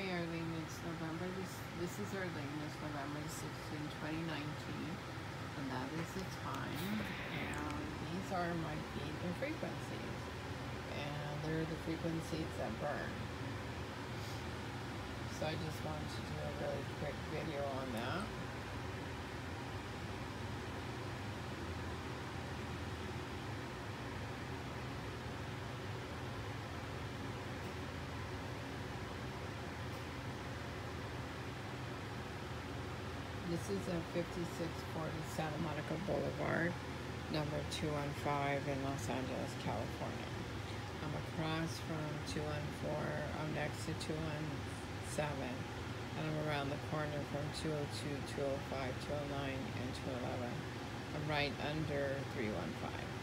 Arlene. It's November. This is Arlene. It's November 16, 2019, and that is the time. And these are my beta frequencies, and they're the frequencies that burn. So I just wanted to do a really quick video on that. This is at 5640 Santa Monica Boulevard, number 215 in Los Angeles, California. I'm across from 214, I'm next to 217, and I'm around the corner from 202, 205, 209, and 211. I'm right under 315.